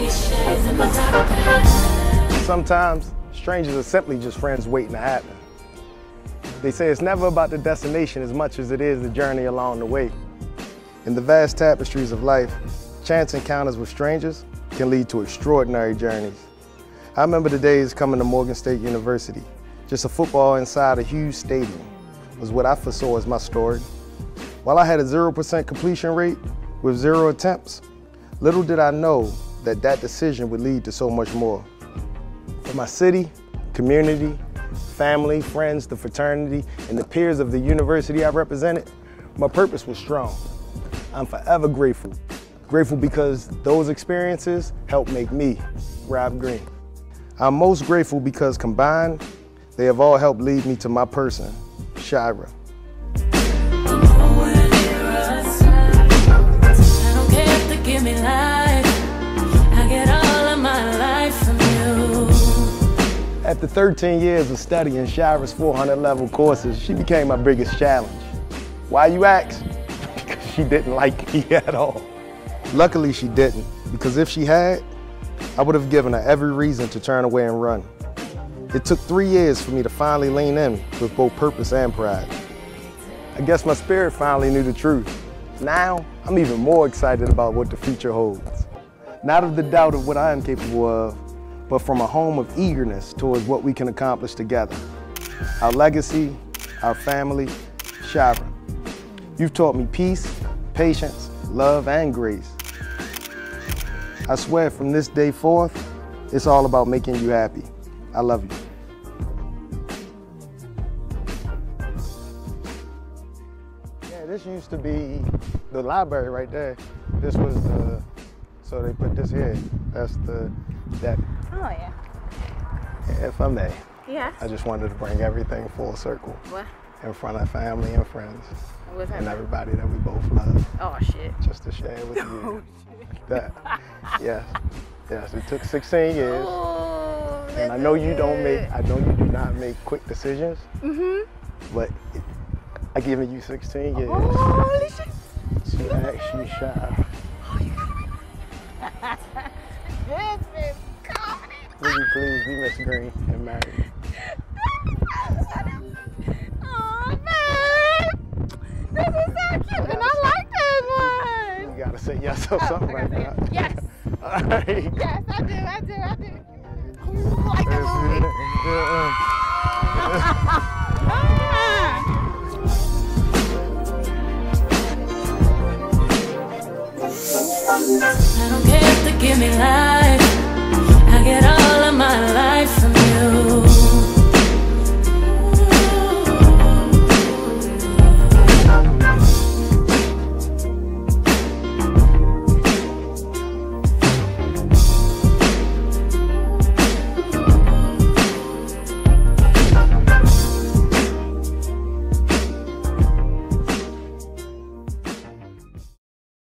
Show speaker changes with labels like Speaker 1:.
Speaker 1: Sometimes, strangers are simply just friends waiting to happen. They say it's never about the destination as much as it is the journey along the way. In the vast tapestries of life, chance encounters with strangers can lead to extraordinary journeys. I remember the days coming to Morgan State University. Just a football inside a huge stadium was what I foresaw as my story. While I had a 0% completion rate with 0 attempts, little did I know that that decision would lead to so much more. For my city, community, family, friends, the fraternity, and the peers of the university I represented, my purpose was strong. I'm forever grateful. Grateful because those experiences helped make me Rob Green. I'm most grateful because combined, they have all helped lead me to my person, Shira. After 13 years of studying Shira's 400-level courses, she became my biggest challenge. Why, you ask? Because she didn't like me at all. Luckily, she didn't, because if she had, I would have given her every reason to turn away and run. It took 3 years for me to finally lean in with both purpose and pride. I guess my spirit finally knew the truth. Now, I'm even more excited about what the future holds. Not of the doubt of what I am capable of, but from a home of eagerness towards what we can accomplish together. Our legacy, our family, Shira. You've taught me peace, patience, love, and grace. I swear from this day forth, it's all about making you happy. I love you. Yeah, this used to be the library right there. This was the, so they put this here. That's the deck.
Speaker 2: Oh, yeah.
Speaker 1: If I may.
Speaker 2: Yeah.
Speaker 1: I just wanted to bring everything full circle.
Speaker 2: What?
Speaker 1: In front of family and friends.
Speaker 2: What's
Speaker 1: and
Speaker 2: happening?
Speaker 1: everybody that we both love.
Speaker 2: Oh, shit.
Speaker 1: Just to share with you.
Speaker 2: Oh, shit.
Speaker 1: That. Yes. Yes, it took 16 years.
Speaker 2: Oh,
Speaker 1: and I know you do not make quick decisions. Mm-hmm. But I've given you 16 years.
Speaker 2: Holy shit.
Speaker 1: To actually Shira.
Speaker 2: This is comedy.
Speaker 1: Will you please be Miss Green and marry me?
Speaker 2: Oh, man. This is so cute. And I like this one.
Speaker 1: You gotta say yes or something like that.
Speaker 2: Yes.
Speaker 1: All right.
Speaker 2: Yes, I do. Oh, like the movie. I don't care if they give me life.